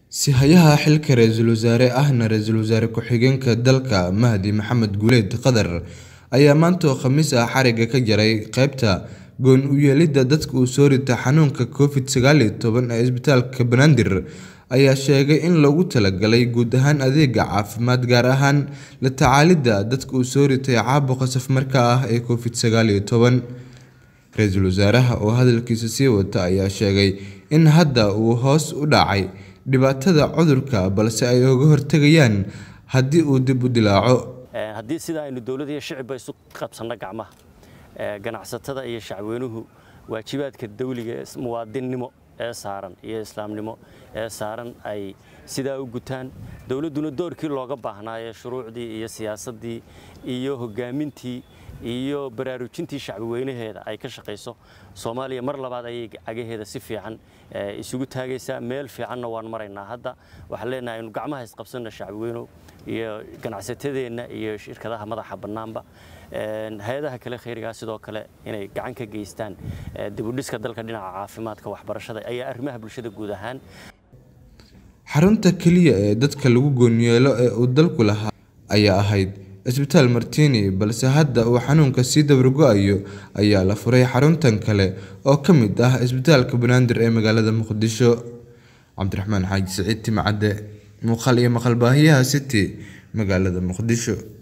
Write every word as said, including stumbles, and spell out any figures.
Si hayaha xilka ra'iisul wasaare ahna ra'iisul wasaare ku-xigeenka dalka Mahdi Maxamed Guuleed Qadar ayaa maanta oo Khamiis ah xariga ka jaray qaybta goon u yeelidda dadka uu soo ritay xanuunka Covid sagaal iyo toban ee isbitaalka Banaadir ayaa sheegay in loogu talagalay guud ahaan adeegga caafimaad gaar ahaan la tacaalidda dadka uu soo ritay caabuqa safmarka ah ee Covid sagaal iyo toban. Ra'iisul wasaaraha oo hadalkiisa sii wata ayaa sheegay in hadda uu hoos u dhacay dhibaatada cudurka balse ay uga hortagayaan haddii uu dib u dilaaco. haddii sida aynu dawladda iyo shacabka isu qabsano gacmaha ganacsatada iyo shacweynuhu waajibaadka dawliga ee muwaadinimo ee saaran iyo islaamnimo ee saaran ay sida u gutaan dawladuna doorkii looga baahnaa shuruucdii iyo siyaasadii iyo hogaamintii iyo baraarujintii shacweynaheeda ay ka shaqeyso Soomaaliya mar labaad ay agaheeda si fiican isugu taagaysa meel fiicanna waan maraynaa hadda waxa leenahay in gacmaha is qabsana shacweyno iyo ganacsatadeena iyo shirkadaha madaxa banaanba hay'adaha kale khayriga sidoo kale inay gacan ka geystaan dib u dhiska dalka dhinaca caafimaadka waxbarashada ayaa arrimaha bulshada guud ahaan xarunta kaliya ee dadka lagu gooniyeelo ee uu dalku lahaa ayaa ahayd isbitaal Martini balse hadda uu xanuunka si dabargo'ayo ayaa la furay xaruntan kale oo ka mid ah isbitaalka Banaadir ee magaalada Muqdisho. Cabdiraxmaan Xaaji Saciid Timcade muuqaal iyo maqal baahiyaha City magaalada Muqdisho.